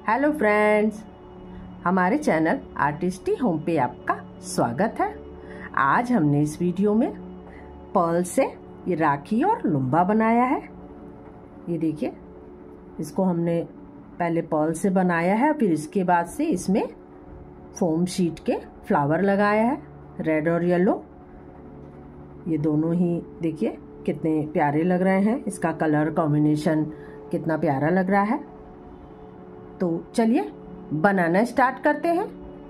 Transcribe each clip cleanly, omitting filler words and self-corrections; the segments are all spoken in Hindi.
हेलो फ्रेंड्स, हमारे चैनल आर्टिस्टी होम पे आपका स्वागत है। आज हमने इस वीडियो में पर्ल से ये राखी और लुम्बा बनाया है। ये देखिए, इसको हमने पहले पर्ल से बनाया है, फिर इसके बाद से इसमें फोम शीट के फ्लावर लगाया है, रेड और येलो। ये दोनों ही देखिए कितने प्यारे लग रहे हैं, इसका कलर कॉम्बिनेशन कितना प्यारा लग रहा है। तो चलिए बनाना स्टार्ट करते हैं।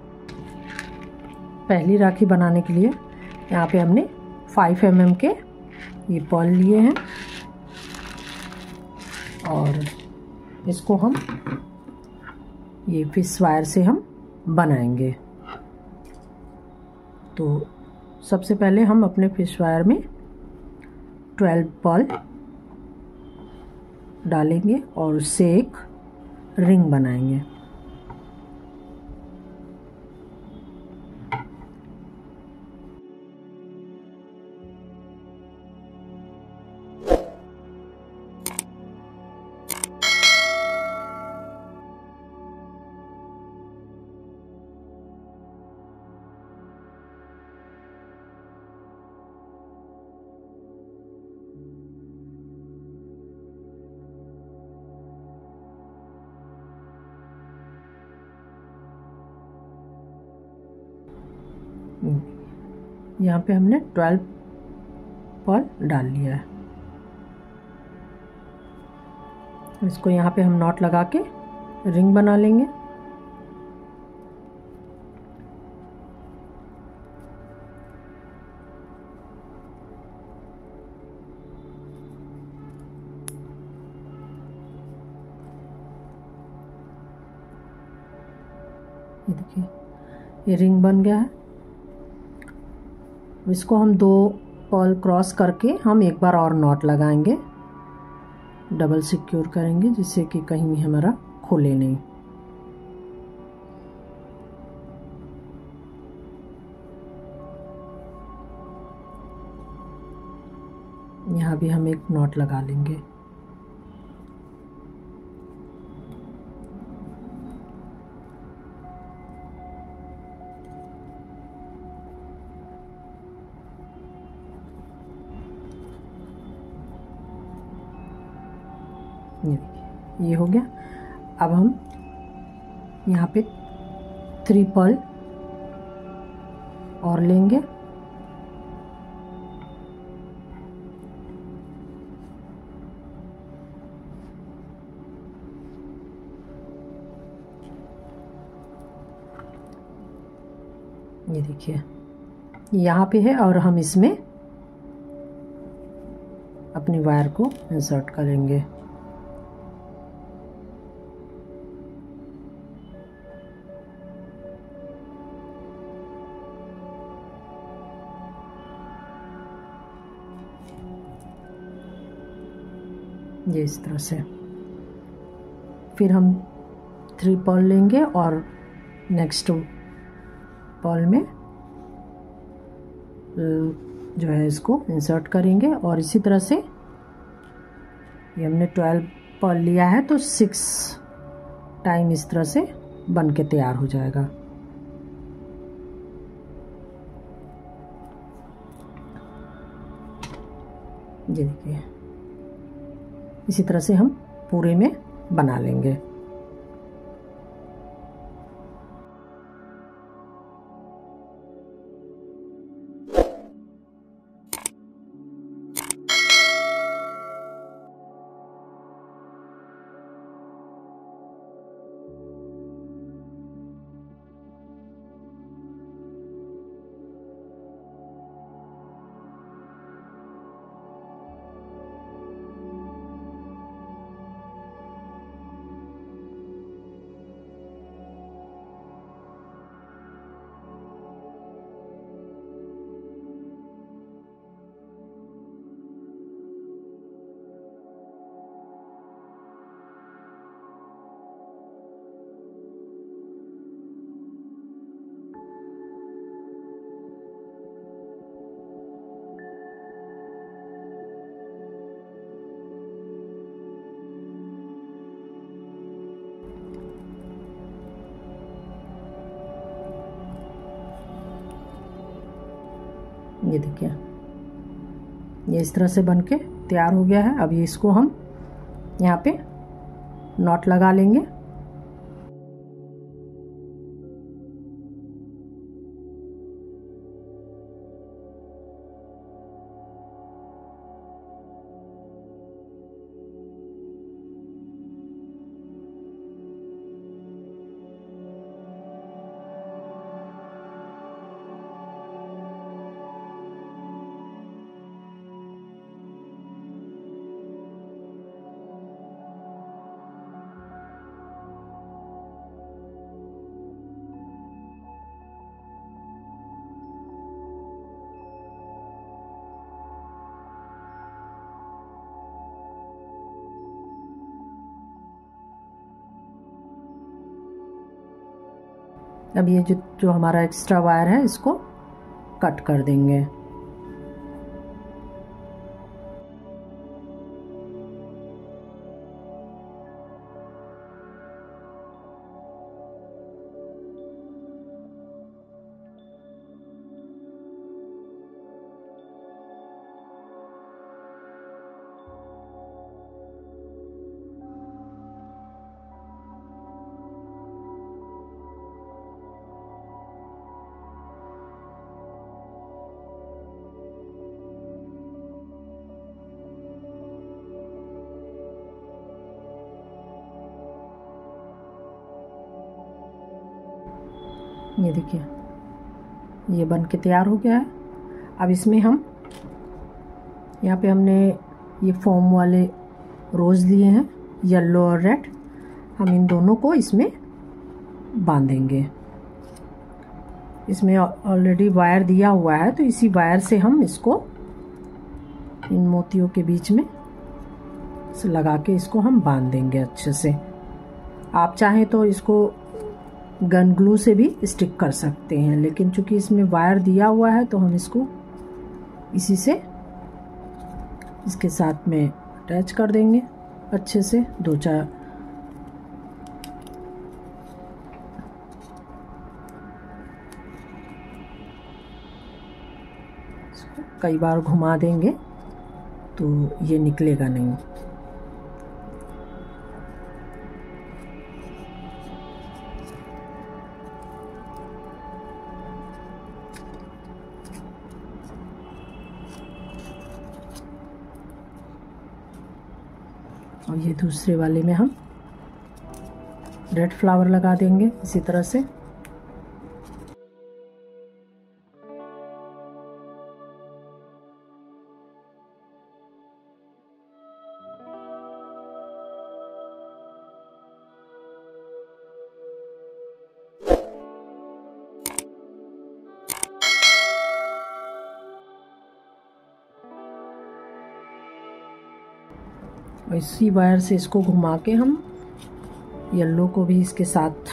पहली राखी बनाने के लिए यहाँ पे हमने 5 mm के ये पर्ल लिए हैं और इसको हम ये फिश वायर से हम बनाएंगे। तो सबसे पहले हम अपने फिश वायर में 12 पर्ल डालेंगे और उससे एक रिंग बनाएंगे। यहाँ पे हमने 12 पर्ल डाल लिया है। इसको यहाँ पे हम नॉट लगा के रिंग बना लेंगे। ये देखिए, ये रिंग बन गया है। इसको हम 2 पर्ल क्रॉस करके हम एक बार और नॉट लगाएंगे, डबल सिक्योर करेंगे जिससे कि कहीं भी हमारा खुले नहीं। यहाँ भी हम एक नॉट लगा लेंगे। ये हो गया। अब हम यहाँ पे 3 पर्ल और लेंगे। ये देखिए यहाँ पे है और हम इसमें अपनी वायर को इंसर्ट करेंगे। ये इस तरह से। फिर हम 3 पर्ल लेंगे और नेक्स्ट पर्ल में जो है इसको इंसर्ट करेंगे और इसी तरह से ये हमने 12 पर्ल लिया है तो 6 टाइम इस तरह से बन के तैयार हो जाएगा। ये देखिए, इसी तरह से हम पूरे में बना लेंगे। ये देखिए, ये इस तरह से बनके तैयार हो गया है। अब ये इसको हम यहाँ पे नॉट लगा लेंगे। अब ये जो हमारा एक्स्ट्रा वायर है इसको कट कर देंगे। ये देखिए, ये बन के तैयार हो गया है। अब इसमें हम यहाँ पे हमने ये फोम वाले रोज़ लिए हैं, येलो और रेड। हम इन दोनों को इसमें बांधेंगे। इसमें ऑलरेडी वायर दिया हुआ है, तो इसी वायर से हम इसको इन मोतियों के बीच में लगा के इसको हम बांध देंगे अच्छे से। आप चाहें तो इसको गन ग्लू से भी स्टिक कर सकते हैं, लेकिन चूंकि इसमें वायर दिया हुआ है तो हम इसको इसी से इसके साथ में अटैच कर देंगे अच्छे से। दो चार कई बार घुमा देंगे तो ये निकलेगा नहीं। और ये दूसरे वाले में हम रेड फ्लावर लगा देंगे इसी तरह से। और इसी वायर से इसको घुमा के हम येलो को भी इसके साथ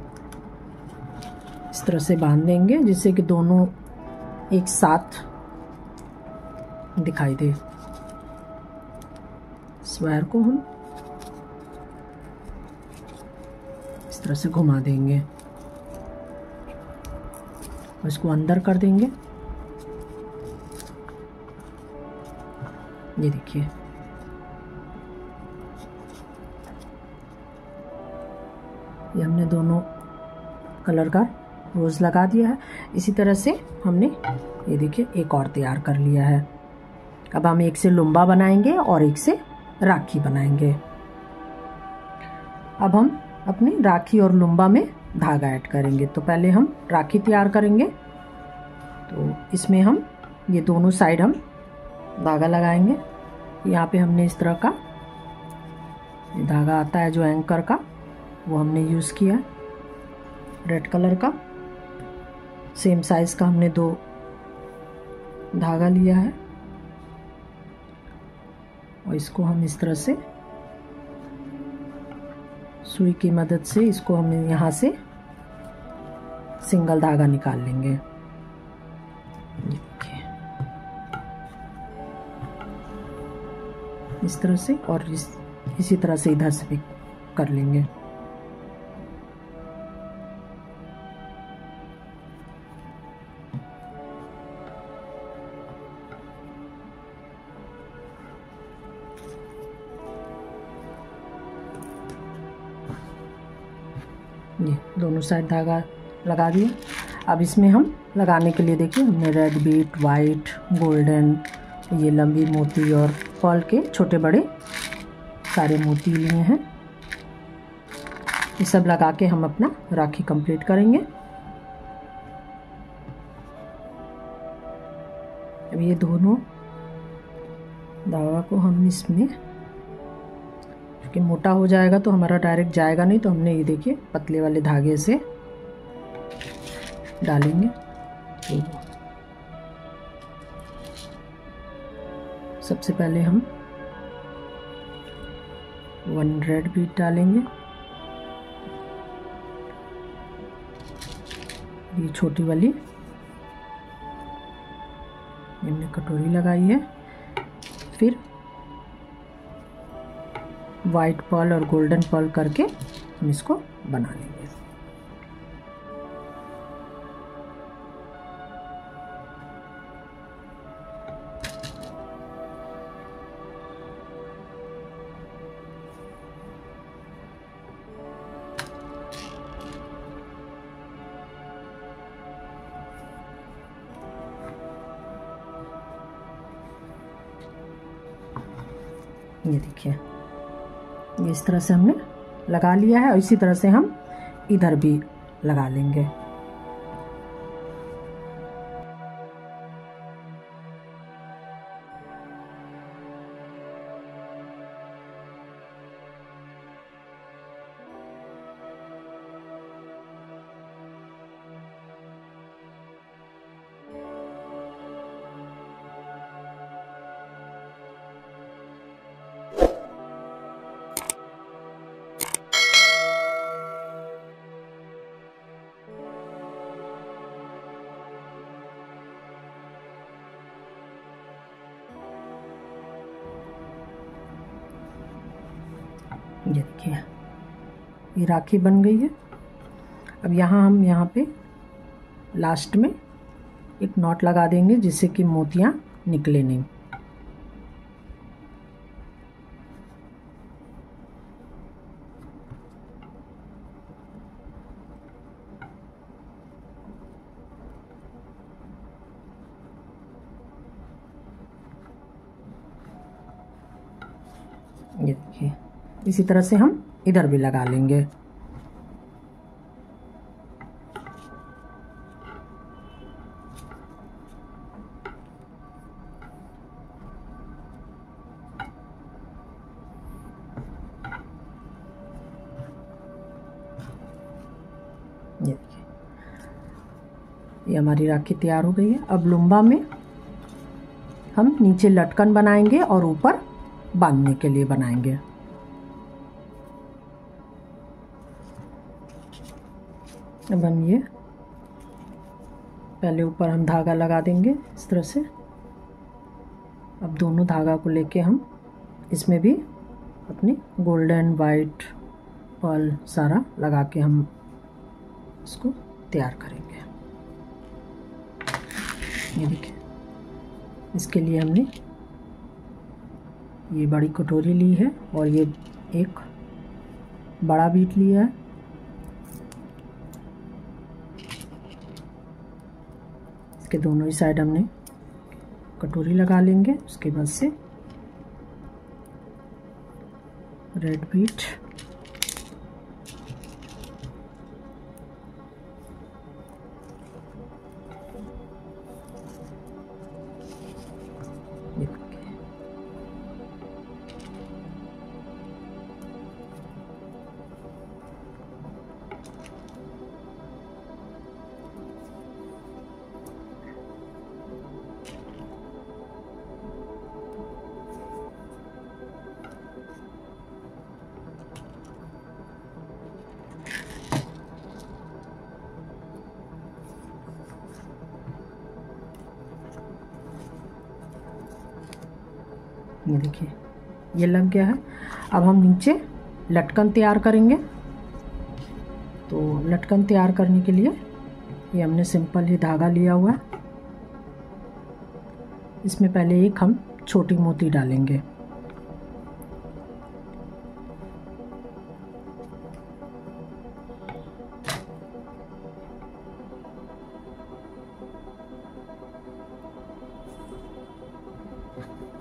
इस तरह से बांध देंगे, जिससे कि दोनों एक साथ दिखाई दे। इस वायर को हम इस तरह से घुमा देंगे और इसको अंदर कर देंगे। ये देखिए, ये हमने दोनों कलर का रोज़ लगा दिया है। इसी तरह से हमने ये देखिए एक और तैयार कर लिया है। अब हम एक से लुम्बा बनाएंगे और एक से राखी बनाएंगे। अब हम अपनी राखी और लुम्बा में धागा ऐड करेंगे। तो पहले हम राखी तैयार करेंगे। तो इसमें हम ये दोनों साइड हम धागा लगाएंगे। यहाँ पे हमने इस तरह का ये धागा आता है जो एंकर का, वो हमने यूज़ किया है रेड कलर का। सेम साइज़ का हमने 2 धागा लिया है और इसको हम इस तरह से सुई की मदद से इसको हम यहाँ से सिंगल धागा निकाल लेंगे। इस तरह से, और इसी तरह से इधर से भी कर लेंगे। ये दोनों साइड धागा लगा दिया। अब इसमें हम लगाने के लिए देखिए हमने रेड बीट, वाइट, गोल्डन, ये लंबी मोती और पर्ल के छोटे बड़े सारे मोती लिए हैं। ये सब लगा के हम अपना राखी कंप्लीट करेंगे। अब ये दोनों धागा को हम इसमें, क्योंकि मोटा हो जाएगा तो हमारा डायरेक्ट जाएगा नहीं, तो हमने ये देखिए पतले वाले धागे से डालेंगे। तो सबसे पहले हम 1 रेड बीट डालेंगे। ये छोटी वाली हमने कटोरी लगाई है। फिर वाइट पर्ल और गोल्डन पर्ल करके हम इसको बना लेंगे। ये देखिए ये इस तरह से हमने लगा लिया है और इसी तरह से हम इधर भी लगा लेंगे। ये देखिए ये राखी बन गई है। अब हम यहाँ पे लास्ट में एक नॉट लगा देंगे जिससे कि मोतियाँ निकले नहीं। ये देखिए इसी तरह से हम इधर भी लगा लेंगे। ये देखिए ये हमारी राखी तैयार हो गई है। अब लुम्बा में हम नीचे लटकन बनाएंगे और ऊपर बांधने के लिए बनाएंगे। अब हम ये पहले ऊपर हम धागा लगा देंगे इस तरह से। अब दोनों धागा को लेके हम इसमें भी अपनी गोल्डन, वाइट, पर्ल सारा लगा के हम इसको तैयार करेंगे। ये देखिए इसके लिए हमने ये बड़ी कटोरी ली है और ये एक बड़ा बीट लिया है। इसके दोनों ही साइड हमने कटोरी लगा लेंगे। उसके बाद से रेड बीट, ये देखिए ये लग गया है। अब हम नीचे लटकन तैयार करेंगे। तो लटकन तैयार करने के लिए ये हमने सिंपल ही धागा लिया हुआ है। इसमें पहले एक हम छोटी मोती डालेंगे।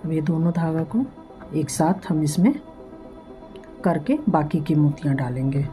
अब ये दोनों धागा को एक साथ हम इसमें करके बाकी की मोतियां डालेंगे।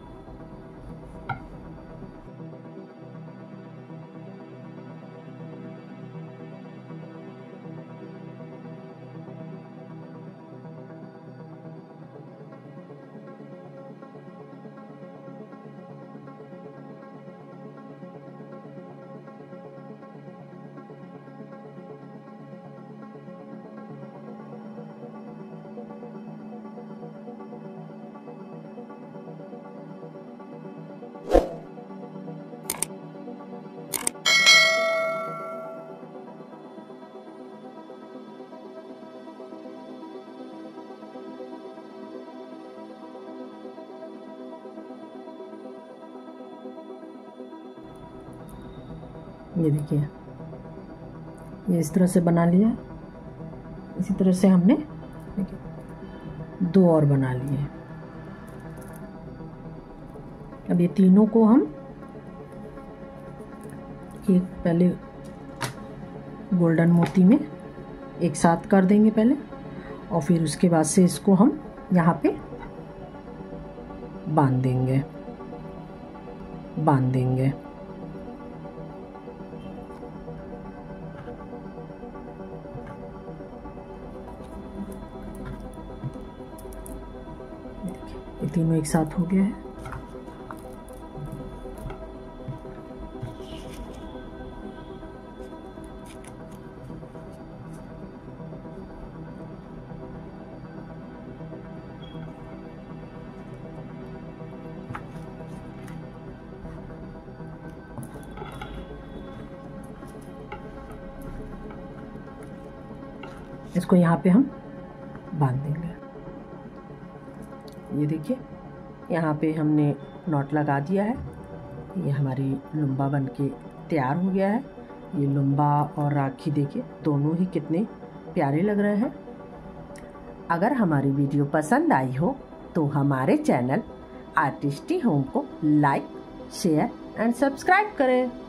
ये देखिए, ये इस तरह से बना लिया। इसी तरह से हमने देखिए 2 और बना लिए। अब ये तीनों को हम एक पहले गोल्डन मोती में एक साथ कर देंगे पहले, और फिर उसके बाद से इसको हम यहाँ पे बांध देंगे। ये तीनों एक साथ हो गया है। इसको यहाँ पे हम बांध देंगे। ये देखिए, यहाँ पे हमने नॉट लगा दिया है। ये हमारी लुम्बा बन के तैयार हो गया है। ये लुम्बा और राखी देखिए दोनों ही कितने प्यारे लग रहे हैं। अगर हमारी वीडियो पसंद आई हो तो हमारे चैनल आर्टिस्टी होम को लाइक, शेयर एंड सब्सक्राइब करें।